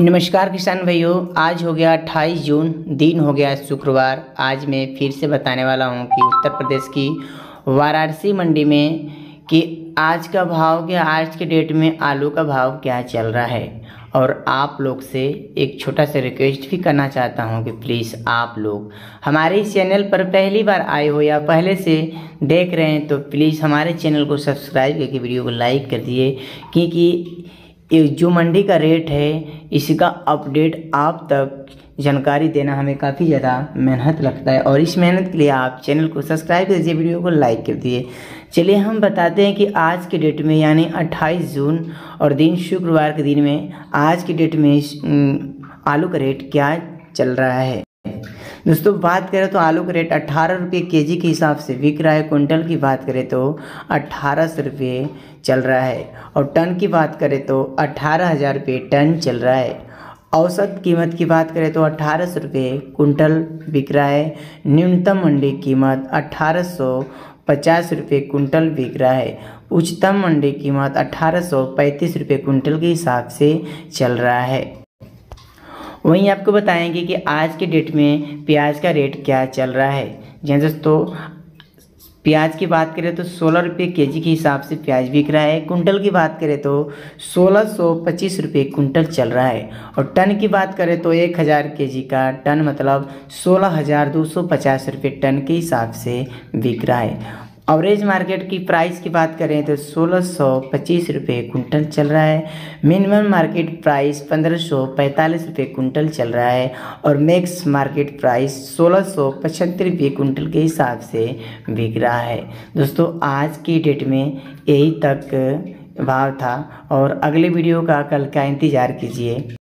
नमस्कार किसान भाइयों, आज हो गया 28 जून, दिन हो गया शुक्रवार। आज मैं फिर से बताने वाला हूं कि उत्तर प्रदेश की वाराणसी मंडी में कि आज का भाव क्या, आज के डेट में आलू का भाव क्या चल रहा है। और आप लोग से एक छोटा सा रिक्वेस्ट भी करना चाहता हूं कि प्लीज़ आप लोग हमारे इस चैनल पर पहली बार आए हो या पहले से देख रहे हैं तो प्लीज़ हमारे चैनल को सब्सक्राइब करके वीडियो को लाइक कर दिए, क्योंकि जो मंडी का रेट है इसका अपडेट आप तक जानकारी देना हमें काफ़ी ज़्यादा मेहनत लगता है। और इस मेहनत के लिए आप चैनल को सब्सक्राइब कर दीजिए, वीडियो को लाइक कर दिए। चलिए हम बताते हैं कि आज के डेट में यानी 28 जून और दिन शुक्रवार के दिन में आज की डेट में आलू का रेट क्या चल रहा है। दोस्तों बात करें तो आलू का रेट 18 रुपये के जी के हिसाब से बिक रहा है। क्विंटल की बात करें तो 1800 रुपये चल रहा है। और टन की बात करें तो 18,000 रुपये टन चल रहा है। औसत कीमत की बात करें तो 1800 रुपये कुंटल बिक रहा है। न्यूनतम मंडी कीमत 1850 रुपये कुंटल बिक रहा है। उच्चतम मंडी कीमत 1835 रुपये कुंटल के हिसाब से चल रहा है। वहीं आपको बताएंगे कि आज के डेट में प्याज का रेट क्या चल रहा है। जी दोस्तों, प्याज की बात करें तो 16 रुपये के जी के हिसाब से प्याज बिक रहा है। कुंटल की बात करें तो 1625 रुपये कुंटल चल रहा है। और टन की बात करें तो 1000 के जी का टन मतलब 16,250 रुपये टन के हिसाब से बिक रहा है। एवरेज मार्केट की प्राइस की बात करें तो 1625 रुपये कुंटल चल रहा है। मिनिमम मार्केट प्राइस 1545 रुपये कुंटल चल रहा है। और मैक्स मार्केट प्राइस 1675 रुपये कुंटल के हिसाब से बिक रहा है। दोस्तों आज की डेट में यही तक भाव था और अगले वीडियो का कल का इंतज़ार कीजिए।